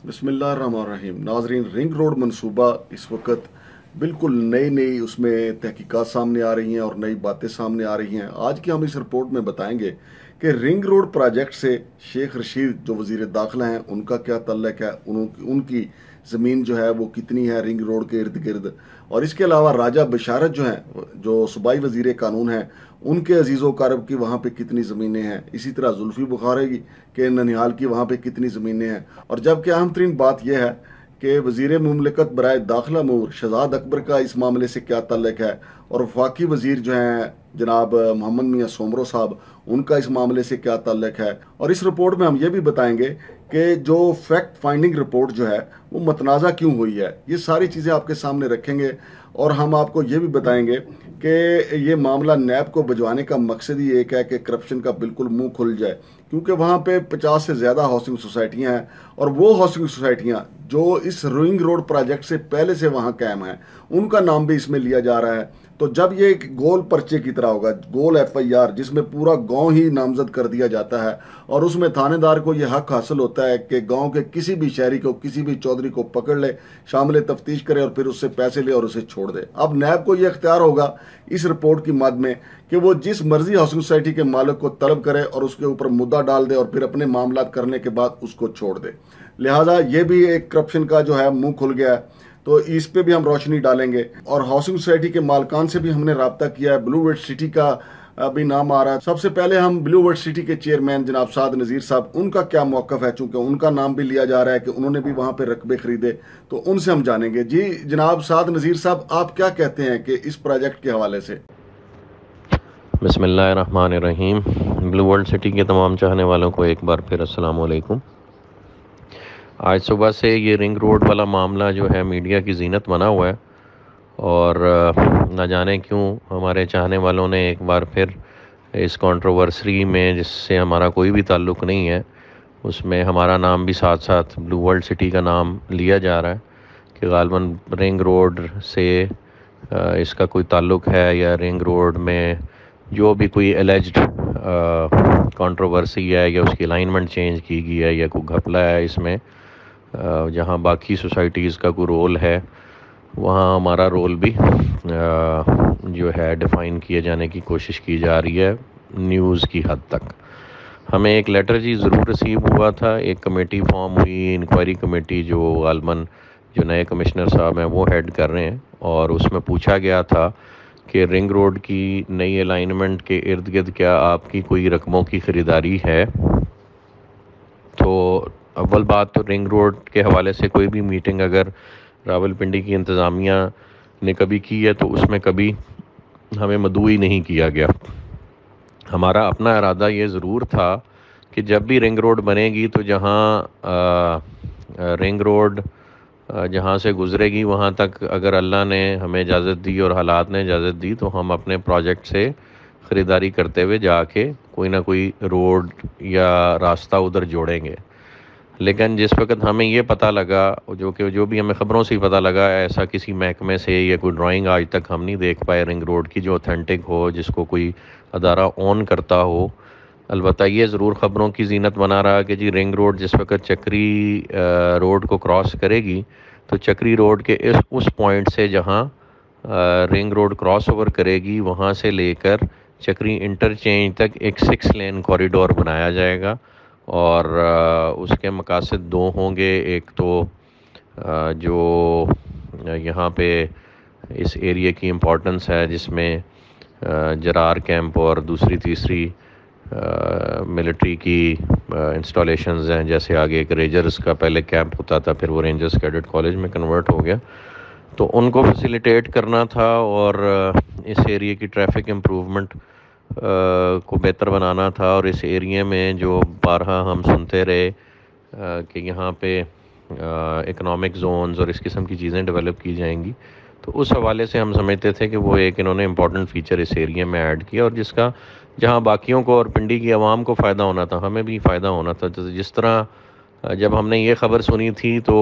बिस्मिल्लाहिर्रहमानिर्रहीम। नाजरीन, ring road मंसूबा इस वक्त बिल्कुल नई उसमें तहकीकात सामने आ रही हैं और नई बातें सामने आ रही हैं। आज की हम इस रिपोर्ट में बताएंगे कि रिंग रोड प्रोजेक्ट से शेख रशीद जो वजीर दाखिला हैं उनका क्या तल्लुक है, उनकी ज़मीन जो है वो कितनी है रिंग रोड के इर्द गिर्द, और इसके अलावा राजा बशारत जो हैं जो सूबाई वजीर कानून हैं उनके अजीज़ो कारब की वहाँ पे कितनी ज़मीनें हैं। इसी तरह जुल्फी बुखारी के ननिहाल की वहाँ पे कितनी ज़मीनें हैं। और जबकि अहम तरीन बात यह है कि वज़ीर मुमलिकत बराए दाखिला अमूर शहजाद अकबर का इस मामले से क्या तल्लुक है, और वफाकी वज़ीर जो हैं जनाब मोहम्मद मियाँ सोमरो साहब उनका इस मामले से क्या तल्लुक है। और इस रिपोर्ट में हम ये भी बताएंगे कि जो फैक्ट फाइंडिंग रिपोर्ट जो है वो मतनाज़ा क्यों हुई है। ये सारी चीज़ें आपके सामने रखेंगे और हम आपको ये भी बताएंगे कि ये मामला नैब को भिजवाने का मकसद ही एक है कि करप्शन का बिल्कुल मुंह खुल जाए, क्योंकि वहाँ पे 50 से ज़्यादा हाउसिंग सोसाइटियाँ हैं और वो हाउसिंग सोसाइटियाँ जो इस रिंग रोड प्रोजेक्ट से पहले से वहाँ कायम हैं उनका नाम भी इसमें लिया जा रहा है। तो जब ये एक गोल पर्चे की तरह होगा, गोल FIR, जिसमें पूरा गांव ही नामजद कर दिया जाता है और उसमें थानेदार को ये हक हासिल होता है कि गांव के किसी भी शहरी को, किसी भी चौधरी को पकड़ ले, शामिल तफ्तीश करे और फिर उससे पैसे ले और उसे छोड़ दे। अब नैब को यह इख्तियार होगा इस रिपोर्ट की मद में कि वो जिस मर्जी हाउसिंग सोसाइटी के मालिक को तलब करे और उसके ऊपर मुद्दा डाल दे और फिर अपने मामला करने के बाद उसको छोड़ दे। लिहाजा ये भी एक करप्शन का जो है मुंह खुल गया है, तो इस पे भी हम रोशनी डालेंगे। और हाउसिंग सोसाइटी के मालकान से भी हमने राब्ता किया है, ब्लू वर्ल्ड सिटी का भी नाम आ रहा है। सबसे पहले हम ब्लू वर्ल्ड सिटी के चेयरमैन जनाब साद नज़ीर साहब, उनका क्या मौक़िफ़ है, चूंकि उनका नाम भी लिया जा रहा है कि उन्होंने भी वहाँ पे रकबे खरीदे, तो उनसे हम जानेंगे। जी जनाब साद नज़ीर साहब, आप क्या कहते हैं कि इस प्रोजेक्ट के हवाले से? बिस्मिल्लाहिर्रहमानिर्रहीम। ब्लू वर्ल्ड सिटी के तमाम चाहने वालों को एक बार फिर अस्सलाम वालेकुम। आज सुबह से ये रिंग रोड वाला मामला जो है मीडिया की जीनत बना हुआ है और न जाने क्यों हमारे चाहने वालों ने एक बार फिर इस कंट्रोवर्सी में, जिससे हमारा कोई भी ताल्लुक़ नहीं है, उसमें हमारा नाम भी साथ साथ ब्लू वर्ल्ड सिटी का नाम लिया जा रहा है कि गालबन रिंग रोड से इसका कोई ताल्लुक़ है, या रिंग रोड में जो भी कोई एलिज्ड कंट्रोवर्सी है या उसकी अलाइनमेंट चेंज की गई है या कोई घपला है इसमें, जहाँ बाकी सोसाइटीज़ का कोई रोल है वहाँ हमारा रोल भी जो है डिफ़ाइन किए जाने की कोशिश की जा रही है न्यूज़ की हद तक। हमें एक लेटर जी ज़रूर रिसीव हुआ था, एक कमेटी फॉर्म हुई, इंक्वायरी कमेटी, जो गालबन जो नए कमिश्नर साहब हैं वो हेड कर रहे हैं, और उसमें पूछा गया था कि रिंग रोड की नई अलाइनमेंट के इर्द गिर्द क्या आपकी कोई रकमों की ख़रीदारी है। तो अव्वल बात तो रिंग रोड के हवाले से कोई भी मीटिंग अगर रावलपिंडी की इंतज़ामिया ने कभी की है तो उसमें कभी हमें मदऊ नहीं किया गया। हमारा अपना इरादा ये ज़रूर था कि जब भी रिंग रोड बनेगी तो जहाँ रिंग रोड जहाँ से गुज़रेगी वहाँ तक अगर अल्लाह ने हमें इजाज़त दी और हालात ने इजाज़त दी तो हम अपने प्रोजेक्ट से ख़रीदारी करते हुए जाके कोई ना कोई रोड या रास्ता उधर जोड़ेंगे। लेकिन जिस वक्त हमें ये पता लगा, जो भी हमें ख़बरों से ही पता लगा, ऐसा किसी महकमे से या कोई ड्राइंग आज तक हम नहीं देख पाए रिंग रोड की जो ऑथेंटिक हो, जिसको कोई अदारा ऑन करता हो। अलबत्ता ये ज़रूर ख़बरों की जीनत बना रहा कि जी रिंग रोड जिस वक्त चक्री रोड को क्रॉस करेगी तो चक्री रोड के उस पॉइंट से जहाँ रिंग रोड क्रॉस ओवर करेगी वहाँ से लेकर चक्री इंटरचेंज तक एक 6 लेन कॉरिडोर बनाया जाएगा। और उसके मकासद दो होंगे, एक तो जो यहाँ पे इस एरिया की इम्पोर्टेंस है जिसमें जरार कैंप और दूसरी तीसरी मिलिट्री की इंस्टॉलेशंस हैं, जैसे आगे एक रेंजर्स का पहले कैंप होता था, फिर वो रेंजर्स कैडेट कॉलेज में कन्वर्ट हो गया, तो उनको फैसिलिटेट करना था और इस एरिया की ट्रैफिक इम्प्रूवमेंट को बेहतर बनाना था। और इस एरिया में जो बारहा हम सुनते रहे कि यहाँ पे इकोनॉमिक जोन्स और इस किस्म की चीज़ें डेवलप की जाएंगी, तो उस हवाले से हम समझते थे कि वो एक इन्होंने इम्पॉर्टेंट फ़ीचर इस एरिया में ऐड किया, और जिसका जहाँ बाकियों को और पिंडी की आवाम को फ़ायदा होना था हमें भी फ़ायदा होना था। तो जिस तरह जब हमने ये ख़बर सुनी थी तो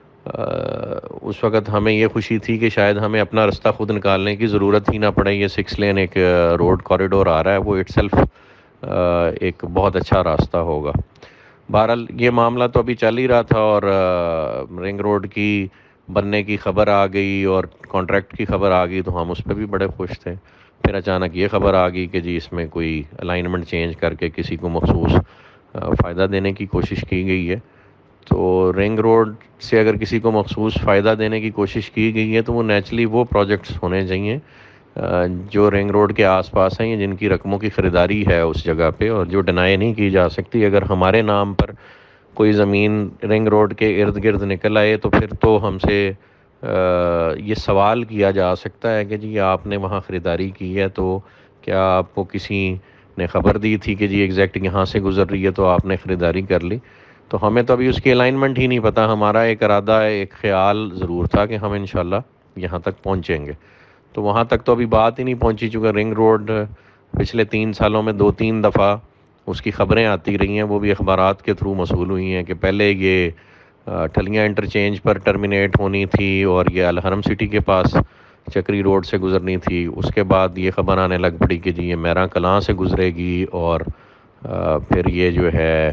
उस वक़्त हमें ये खुशी थी कि शायद हमें अपना रास्ता ख़ुद निकालने की ज़रूरत ही ना पड़े। ये 6 लेन एक रोड कॉरिडोर आ रहा है, वो इटसेल्फ एक बहुत अच्छा रास्ता होगा। بہرحال یہ معاملہ تو ابھی چل ہی رہا تھا، اور رنگ روڈ کی بننے کی خبر آ گئی اور کانٹریکٹ کی خبر آ گئی تو ہم اس پہ بھی بڑے خوش تھے. پھر اچانک یہ خبر آ گئی کہ جی اس میں کوئی الائنمنٹ چینج کر کے کسی کو مخصوص فائدہ دینے کی کوشش کی گئی ہے. تو رنگ روڈ سے اگر کسی کو مخصوص فائدہ دینے کی کوشش کی گئی ہے تو وہ نیچرلی وہ پروجیکٹس ہونے چاہیے جو رنگ روڈ کے آس پاس ہیں، جن کی رقموں کی خریداری ہے اس جگہ پہ، اور جو ڈینائی نہیں کی جا سکتی. اگر ہمارے نام پر کوئی زمین رنگ روڈ کے ارد گرد نکل آئے تو پھر تو ہم سے یہ سوال کیا جا سکتا ہے کہ جی آپ نے وہاں خریداری کی ہے تو کیا آپ کو کسی نے خبر دی تھی کہ جی ایگزیکٹ یہاں سے گزر رہی ہے تو آپ نے خریداری کر لی. تو ہمیں تو ابھی اس کی الائنمنٹ ہی نہیں پتہ. ہمارا ایک ارادہ ہے، ایک خیال ضرور تھا کہ ہم انشاءاللہ یہاں تک پہنچیں گے. تو وہاں تک تو ابھی بات ہی نہیں پہنچی، چونکہ رنگ روڈ پچھلے 3 سالوں میں 2-3 دفعہ اس کی خبریں آتی رہی ہیں، وہ بھی اخبارات کے تھرو موصول ہوئی ہیں کہ پہلے یہ ٹھلیاں انٹرچینج پر ٹرمینیٹ ہونی تھی اور یہ الحرم سٹی کے پاس چکری روڈ سے گزرنی تھی. اس کے بعد یہ خبر آنے لگ پڑی کہ جی یہ میراں کلاں سے گزرے گی، اور پھر یہ جو ہے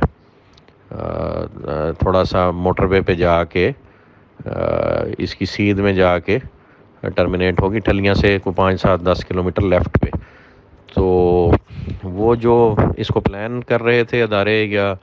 تھوڑا سا موٹر وے پہ جا کے اس کی سیدھ میں جا کے ٹرمینیٹ ہوگی ٹھلیاں سے کوئی 5-7-10 کلومیٹر لیفٹ پہ. تو وہ جو اس کو پلان کر رہے تھے ادارے یا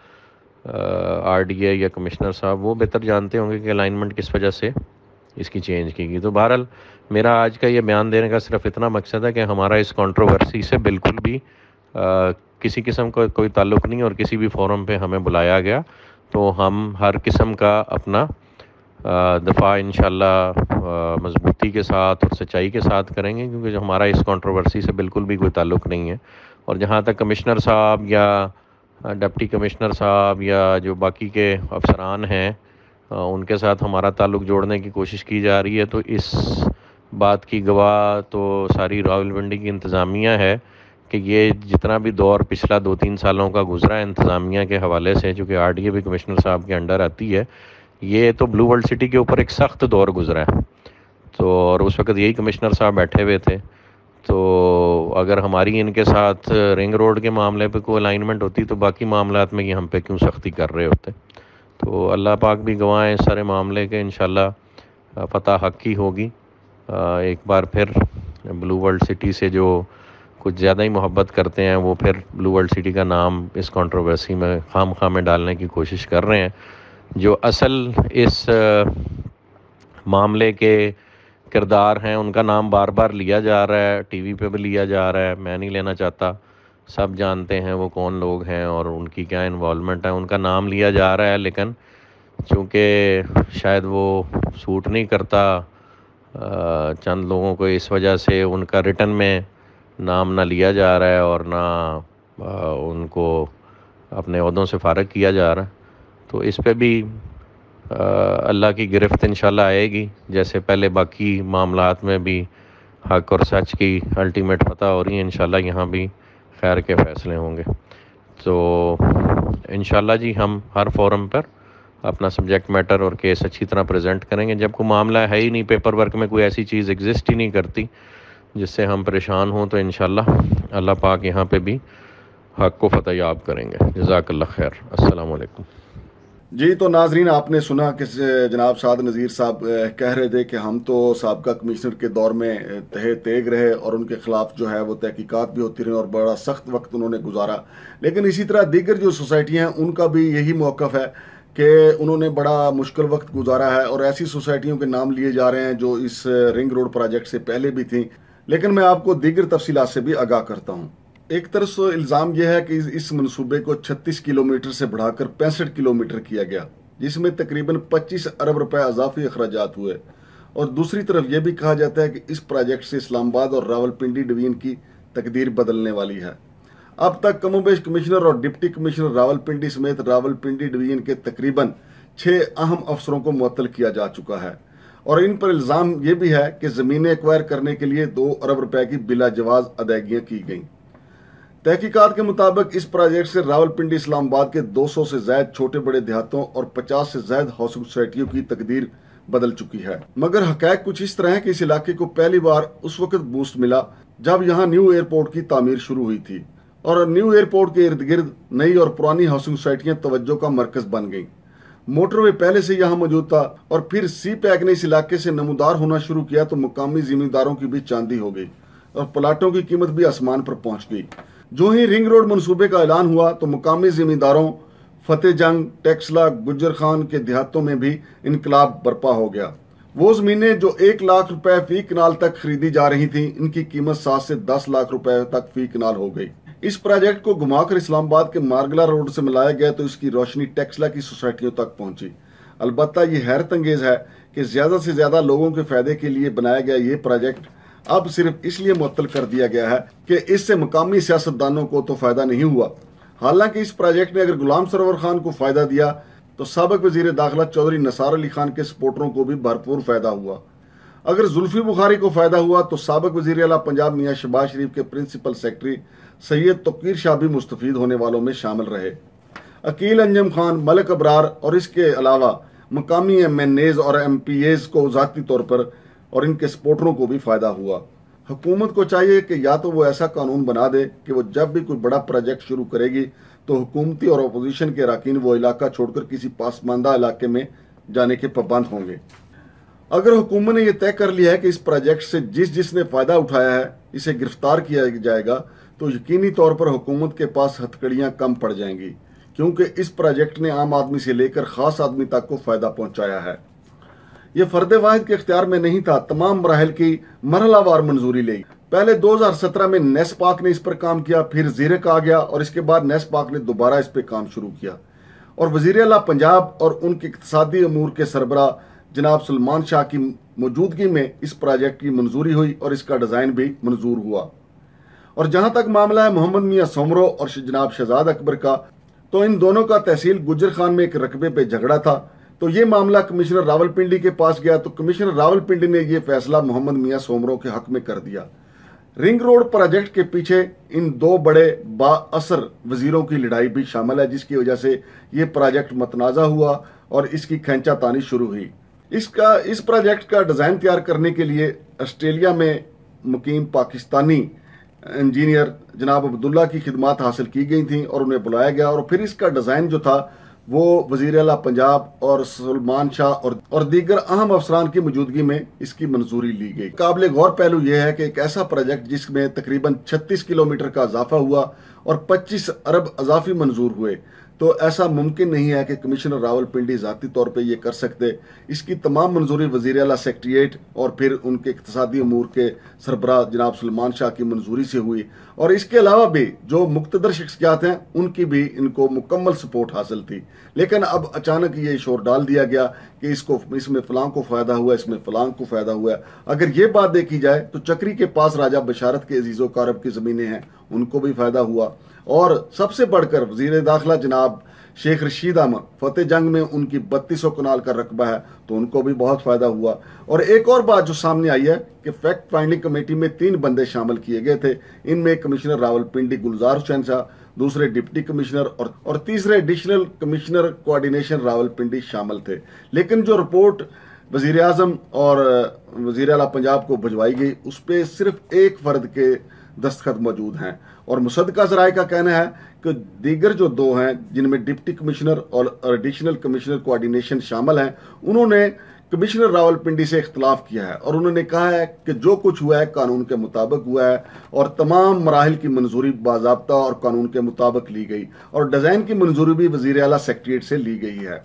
آر ڈی اے یا کمشنر صاحب، وہ بہتر جانتے ہوں گے کہ الائنمنٹ کس وجہ سے اس کی چینج کی گئی. تو بہرحال میرا آج کا یہ بیان دینے کا صرف اتنا مقصد ہے کہ ہمارا اس کنٹروورسی سے بالکل بھی کسی قسم کا کوئی تعلق نہیں، اور کسی بھی فورم پہ ہمیں بلایا گیا تو ہم ہر قسم کا اپنا دفاع انشاءاللہ مضبوطی کے ساتھ اور سچائی کے ساتھ کریں گے، کیونکہ جو ہمارا اس کنٹروورسی سے بالکل بھی کوئی تعلق نہیں ہے. اور جہاں تک کمشنر صاحب یا ڈپٹی کمشنر صاحب یا جو باقی کے افسران ہیں ان کے ساتھ ہمارا تعلق جوڑنے کی کوشش کی جا رہی ہے، تو اس بات کی گواہ تو ساری راولپنڈی کی انتظامیہ ہے کہ یہ جتنا بھی دور پچھلا 2-3 سالوں کا گزرا ہے انتظامیہ کے حوالے سے، چونکہ آر ڈی اے بھی کمشنر صاحب کے انڈر آتی ہے، یہ تو بلو ورلڈ سٹی کے اوپر ایک سخت دور گزرا ہے. تو اور اس وقت یہی کمشنر صاحب بیٹھے ہوئے تھے. تو اگر ہماری ان کے ساتھ رنگ روڈ کے معاملے پہ کوئی الائنمنٹ ہوتی تو باقی معاملات میں یہ ہم پہ کیوں سختی کر رہے ہوتے. تو اللہ پاک بھی گواہ ہیں اس سارے معاملے کے، انشاءاللہ فتح حق کی ہوگی. ایک بار پھر بلو ورلڈ سٹی سے جو کچھ زیادہ ہی محبت کرتے ہیں وہ پھر بلو ورلڈ سٹی کا نام اس کنٹروورسی میں خام خواہ میں ڈالنے کی کوشش کر رہے ہیں. جو اصل اس معاملے کے کردار ہیں ان کا نام بار بار لیا جا رہا ہے، ٹی وی پہ بھی لیا جا رہا ہے. میں نہیں لینا چاہتا، سب جانتے ہیں وہ کون لوگ ہیں اور ان کی کیا انوالومنٹ ہے. ان کا نام لیا جا رہا ہے، لیکن چونکہ شاید وہ سوٹ نہیں کرتا چند لوگوں کو، اس وجہ سے ان کا ریٹن میں نام نہ لیا جا رہا ہے اور نہ ان کو اپنے عہدوں سے فارغ کیا جا رہا ہے. تو اس پہ بھی اللہ کی گرفت انشاءاللہ آئے گی، جیسے پہلے باقی معاملات میں بھی حق اور سچ کی الٹیمیٹ فتح ہو رہی ہے، انشاءاللہ یہاں بھی خیر کے فیصلے ہوں گے. تو انشاءاللہ جی ہم ہر فورم پر اپنا سبجیکٹ میٹر اور کیس اچھی طرح پریزنٹ کریں گے. جب کوئی معاملہ ہے ہی نہیں، پیپر ورک میں کوئی ایسی چیز ایگزسٹ ہی نہیں کرتی جس سے ہم پریشان ہوں، تو انشاءاللہ اللہ پاک یہاں پہ بھی حق کو فتح یاب کریں گے. جزاک اللہ خیر. السلام علیکم. جی تو ناظرین، آپ نے سنا کہ جناب سعد نذیر صاحب کہہ رہے تھے کہ ہم تو سابقہ کمشنر کے دور میں تہے تیگ رہے اور ان کے خلاف جو ہے وہ تحقیقات بھی ہوتی رہیں اور بڑا سخت وقت انہوں نے گزارا، لیکن اسی طرح دیگر جو سوسائٹیاں ہیں ان کا بھی یہی موقف ہے کہ انہوں نے بڑا مشکل وقت گزارا ہے، اور ایسی سوسائٹیوں کے نام لیے جا رہے ہیں جو اس رنگ روڈ پروجیکٹ سے پہلے بھی تھیں. لیکن میں آپ کو دیگر تفصیلات سے بھی آگاہ کرتا ہوں. ایک طرف الزام یہ ہے کہ اس منصوبے کو 36 کلومیٹر سے بڑھا کر 65 کلومیٹر کیا گیا، جس میں تقریباً 25 ارب روپے اضافی اخراجات ہوئے. اور دوسری طرف یہ بھی کہا جاتا ہے کہ اس پروجیکٹ سے اسلام آباد اور راولپنڈی ڈویژن کی تقدیر بدلنے والی ہے. اب تک کم و بیش کمشنر اور ڈپٹی کمشنر راولپنڈی سمیت راولپنڈی ڈویژن کے تقریباً 6 اہم افسروں کو معطل کیا جا چکا ہے، اور ان پر الزام یہ بھی ہے کہ زمینیں ایکوائر کرنے کے لیے 2 ارب روپے کی بلا جواز ادائیگیاں کی گئیں. تحقیقات کے مطابق اس پروجیکٹ سے راولپنڈی اسلام آباد کے 200 سے زائد چھوٹے بڑے دیہاتوں اور 50 سے زائد ہاؤسنگ سوسائٹیوں کی تقدیر بدل چکی ہے. مگر حقائق کچھ اس طرح ہے کہ اس علاقے کو پہلی بار اس وقت بوسٹ ملا جب یہاں نیو ایئرپورٹ کی تعمیر شروع ہوئی تھی، اور نیو ایئرپورٹ کے ارد گرد نئی اور پرانی ہاؤسنگ سوسائٹیاں توجہ کا مرکز بن گئیں۔ موٹر وے پہلے سے یہاں موجود تھا اور پھر سی پیک نے اس علاقے سے نمودار ہونا شروع کیا تو مقامی زمینداروں کی بھی چاندی ہو گئی اور پلاٹوں کی قیمت بھی آسمان پر پہنچ گئی۔ جو ہی رنگ روڈ منصوبے کا اعلان ہوا تو مقامی زمینداروں فتح جنگ، ٹیکسلا، گجر خان کے دیہاتوں میں بھی انقلاب برپا ہو گیا۔ وہ زمینیں جو 1 لاکھ روپے فی کنال تک خریدی جا رہی تھیں، ان کی قیمت 7 سے 10 لاکھ روپے تک فی کنال ہو گئی۔ اس پروجیکٹ کو گھما کر اسلام آباد کے مارگلا روڈ سے ملایا گیا تو اس کی روشنی ٹیکسلا کی سوسائٹیوں تک پہنچی۔ البتہ یہ حیرت انگیز ہے کہ زیادہ سے زیادہ لوگوں کے فائدے کے لیے بنایا گیا یہ پروجیکٹ اب صرف اس لیے معطل کر دیا گیا ہے کہ اس سے مقامی سیاستدانوں کو تو فائدہ نہیں ہوا۔ حالانکہ اس پروجیکٹ نے اگر غلام سرور خان کو فائدہ دیا تو سابق وزیر داخلہ چودھری نثار علی خان کے سپورٹروں کو بھی بھرپور فائدہ ہوا۔ اگر زلفی بخاری کو فائدہ ہوا تو سابق وزیر اعلیٰ پنجاب میاں شہباز شریف کے پرنسپل سیکرٹری سید توقیر شاہ بھی مستفید ہونے والوں میں شامل رہے۔ عقیل انجم خان، ملک ابرار اور اس کے علاوہ مقامی ایم این ایز اور ایم پی ایز کو ذاتی طور پر اور ان کے سپورٹروں کو بھی فائدہ ہوا۔ حکومت کو چاہیے کہ یا تو وہ ایسا قانون بنا دے کہ وہ جب بھی کوئی بڑا پروجیکٹ شروع کرے گی تو حکومتی اور اپوزیشن کے اراکین وہ علاقہ چھوڑ کر کسی پسماندہ علاقے میں جانے کے پابند ہوں گے۔ اگر حکومت نے یہ طے کر لیا ہے کہ اس پروجیکٹ سے جس نے فائدہ اٹھایا ہے اسے گرفتار کیا جائے گا تو یقینی طور پر حکومت کے پاس ہتھکڑیاں کم پڑ جائیں گی، کیونکہ اس پروجیکٹ نے عام آدمی سے لے کر خاص آدمی تک کو فائدہ پہنچایا ہے۔ یہ فرد واحد کے اختیار میں نہیں تھا، تمام مراحل کی مرحلہ وار منظوری لی۔ پہلے 2017 میں نیس پاک نے اس پر کام کیا، پھر زیرک آ گیا اور اس کے بعد نیس پاک نے دوبارہ اس پہ کام شروع کیا اور وزیر اعلیٰ پنجاب اور ان کے اقتصادی امور کے سربراہ جناب سلمان شاہ کی موجودگی میں اس پروجیکٹ کی منظوری ہوئی اور اس کا ڈیزائن بھی منظور ہوا۔ اور جہاں تک معاملہ ہے محمد میاں سومرو اور جناب شہزاد اکبر کا، تو ان دونوں کا تحصیل گجر خان میں ایک رقبے پہ جھگڑا تھا، تو یہ معاملہ کمشنر راولپنڈی کے پاس گیا تو کمشنر راولپنڈی نے یہ فیصلہ محمد میاں سومرو کے حق میں کر دیا۔ رنگ روڈ پروجیکٹ کے پیچھے ان دو بڑے با اثر وزیروں کی لڑائی بھی شامل ہے، جس کی وجہ سے یہ پروجیکٹ متنازع ہوا اور اس کی کھینچا تانی شروع ہوئی۔ اس پروجیکٹ کا ڈیزائن تیار کرنے کے لیے آسٹریلیا میں مقیم پاکستانی انجینئر جناب عبداللہ کی خدمات حاصل کی گئی تھیں اور انہیں بلایا گیا اور پھر اس کا ڈیزائن جو تھا وہ وزیر اعلیٰ پنجاب اور سلمان شاہ اور دیگر اہم افسران کی موجودگی میں اس کی منظوری لی گئی۔ قابل غور پہلو یہ ہے کہ ایک ایسا پروجیکٹ جس میں تقریباً 36 کلومیٹر کا اضافہ ہوا اور 25 ارب اضافی منظور ہوئے، تو ایسا ممکن نہیں ہے کہ کمشنر راولپنڈی ذاتی طور پہ یہ کر سکتے۔ اس کی تمام منظوری وزیر اعلیٰ سیکریٹریٹ اور پھر ان کے اقتصادی امور کے سربراہ جناب سلمان شاہ کی منظوری سے ہوئی، اور اس کے علاوہ بھی جو مقتدر شخصیات ہیں ان کی بھی ان کو مکمل سپورٹ حاصل تھی۔ لیکن اب اچانک یہ شور ڈال دیا گیا کہ اس میں فلاں کو فائدہ ہوا، اس میں فلاں کو فائدہ ہوا ہے۔ اگر یہ بات دیکھی جائے تو چکری کے پاس راجہ بشارت کے عزیز و کارب کی زمینیں ہیں، ان کو بھی فائدہ ہوا، اور سب سے بڑھ کر وزیر داخلہ جناب شیخ رشید احمد فتح جنگ میں ان کی 3200 کنال کا رقبہ ہے تو ان کو بھی بہت فائدہ ہوا۔ اور ایک اور بات جو سامنے آئی ہے کہ فیکٹ فائنڈنگ کمیٹی میں 3 بندے شامل کیے گئے تھے، ان میں کمشنر راولپنڈی گلزار حسین شاہ، دوسرے ڈپٹی کمشنر اور تیسرے ایڈیشنل کمشنر کوآرڈینیشن راولپنڈی شامل تھے۔ لیکن جو رپورٹ وزیر اعظم اور وزیر اعلیٰ پنجاب کو بھجوائی گئی اس پہ صرف ایک فرد کے دستخط موجود ہیں، اور مصدقہ ذرائع کا کہنا ہے کہ دیگر جو 2 ہیں جن میں ڈپٹی کمشنر اور ایڈیشنل کمشنر کوآرڈینیشن شامل ہیں، انہوں نے کمشنر راولپنڈی سے اختلاف کیا ہے اور انہوں نے کہا ہے کہ جو کچھ ہوا ہے قانون کے مطابق ہوا ہے اور تمام مراحل کی منظوری باضابطہ اور قانون کے مطابق لی گئی، اور ڈیزائن کی منظوری بھی وزیر اعلیٰ سیکریٹریٹ سے لی گئی ہے۔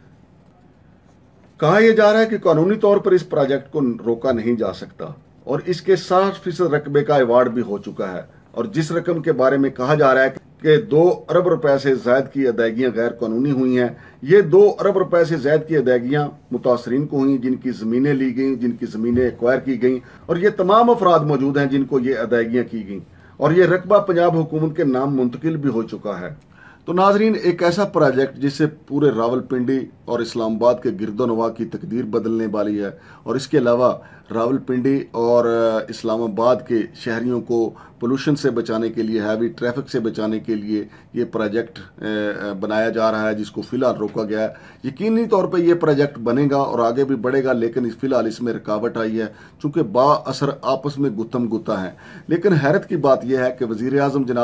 کہا یہ جا رہا ہے کہ قانونی طور پر اس پروجیکٹ کو روکا نہیں جا سکتا اور اس کے 60% رقبے کا ایوارڈ بھی ہو چکا ہے، اور جس رقم کے بارے میں کہا جا رہا ہے کہ 2 ارب روپے سے زائد کی ادائیگیاں غیر قانونی ہوئی ہیں، یہ 2 ارب روپے سے زائد کی ادائیگیاں متاثرین کو ہوئیں جن کی زمینیں لی گئیں، جن کی زمینیں ایکوائر کی گئیں، اور یہ تمام افراد موجود ہیں جن کو یہ ادائیگیاں کی گئیں، اور یہ رقبہ پنجاب حکومت کے نام منتقل بھی ہو چکا ہے۔ تو ناظرین، ایک ایسا پروجیکٹ جس سے پورے راولپنڈی اور اسلام آباد کے گرد و نواح کی تقدیر بدلنے والی ہے، اور اس کے علاوہ راولپنڈی اور اسلام آباد کے شہریوں کو پولوشن سے بچانے کے لیے، ہیوی ٹریفک سے بچانے کے لیے یہ پروجیکٹ بنایا جا رہا ہے جس کو فی الحال روکا گیا ہے۔ یقینی طور پہ یہ پروجیکٹ بنے گا اور آگے بھی بڑھے گا، لیکن فی الحال اس میں رکاوٹ آئی ہے چونکہ با اثر آپس میں گتھم گتا ہیں۔ لیکن حیرت کی بات یہ ہے کہ وزیر اعظم جناب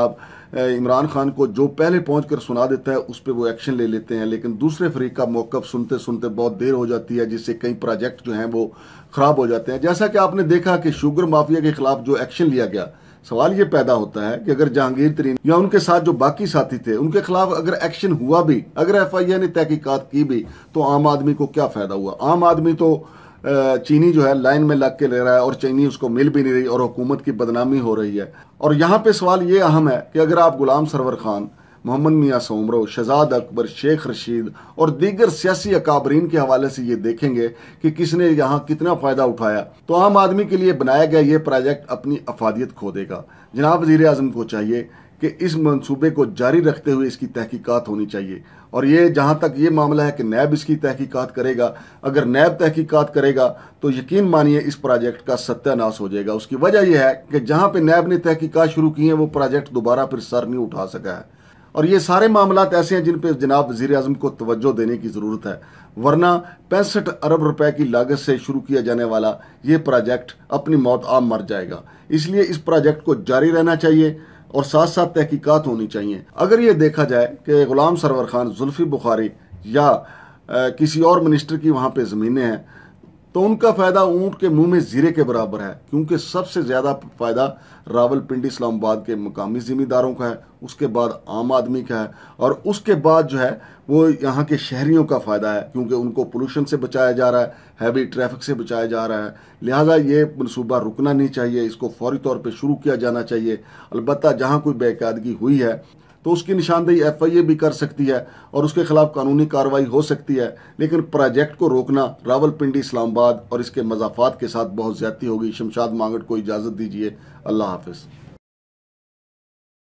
عمران خان کو جو پہلے پہنچ کر سنا دیتا ہے اس پہ وہ ایکشن لے لیتے ہیں، لیکن دوسرے فریق کا موقف سنتے سنتے بہت دیر ہو جاتی ہے، جس سے کئی پروجیکٹ جو ہیں وہ خراب ہو جاتے ہیں۔ جیسا کہ آپ نے دیکھا کہ شوگر مافیا کے خلاف جو ایکشن لیا گیا، سوال یہ پیدا ہوتا ہے کہ اگر جہانگیر ترین یا ان کے ساتھ جو باقی ساتھی تھے ان کے خلاف اگر ایکشن ہوا بھی، اگر ایف آئی اے نے تحقیقات کی بھی، تو عام آدمی کو کیا فائدہ ہوا؟ عام آدمی تو چینی جو ہے لائن میں لگ کے لے رہا ہے اور چینی اس کو مل بھی نہیں رہی اور حکومت کی بدنامی ہو رہی ہے۔ اور یہاں پہ سوال یہ اہم ہے کہ اگر آپ غلام سرور خان، محمد میاں سومرو، شہزاد اکبر، شیخ رشید اور دیگر سیاسی اکابرین کے حوالے سے یہ دیکھیں گے کہ کس نے یہاں کتنا فائدہ اٹھایا، تو عام آدمی کے لیے بنایا گیا یہ پروجیکٹ اپنی افادیت کھو دے گا۔ جناب وزیر اعظم کو چاہیے کہ اس منصوبے کو جاری رکھتے ہوئے اس کی تحقیقات ہونی چاہیے، اور یہ جہاں تک یہ معاملہ ہے کہ نیب اس کی تحقیقات کرے گا، اگر نیب تحقیقات کرے گا تو یقین مانیے اس پروجیکٹ کا ستیہ ناش ہو جائے گا۔ اس کی وجہ یہ ہے کہ جہاں پہ نیب نے تحقیقات شروع کی ہیں وہ پروجیکٹ دوبارہ پھر سر نہیں اٹھا سکا ہے، اور یہ سارے معاملات ایسے ہیں جن پہ جناب وزیر اعظم کو توجہ دینے کی ضرورت ہے، ورنہ 65 ارب روپے کی لاگت سے شروع کیا جانے والا یہ پروجیکٹ اپنی موت عام مر جائے گا۔ اس لیے اس پروجیکٹ کو جاری رہنا چاہیے اور ساتھ ساتھ تحقیقات ہونی چاہیے۔ اگر یہ دیکھا جائے کہ غلام سرور خان، زلفی بخاری یا کسی اور منسٹر کی وہاں پہ زمینیں ہیں تو ان کا فائدہ اونٹ کے منہ میں زیرے کے برابر ہے، کیونکہ سب سے زیادہ فائدہ راول پنڈی اسلام آباد کے مقامی زمینداروں کا ہے، اس کے بعد عام آدمی کا ہے، اور اس کے بعد جو ہے وہ یہاں کے شہریوں کا فائدہ ہے، کیونکہ ان کو پولوشن سے بچایا جا رہا ہے، ہیوی ٹریفک سے بچایا جا رہا ہے۔ لہٰذا یہ منصوبہ رکنا نہیں چاہیے، اس کو فوری طور پہ شروع کیا جانا چاہیے۔ البتہ جہاں کوئی بے قاعدگی ہوئی ہے تو اس کی نشاندہی ایف آئی اے بھی کر سکتی ہے اور اس کے خلاف قانونی کارروائی ہو سکتی ہے، لیکن پروجیکٹ کو روکنا راول پنڈی اسلام آباد اور اس کے مضافات کے ساتھ بہت زیادتی ہوگی۔ شمشاد مانگٹ کو اجازت دیجیے، اللہ حافظ۔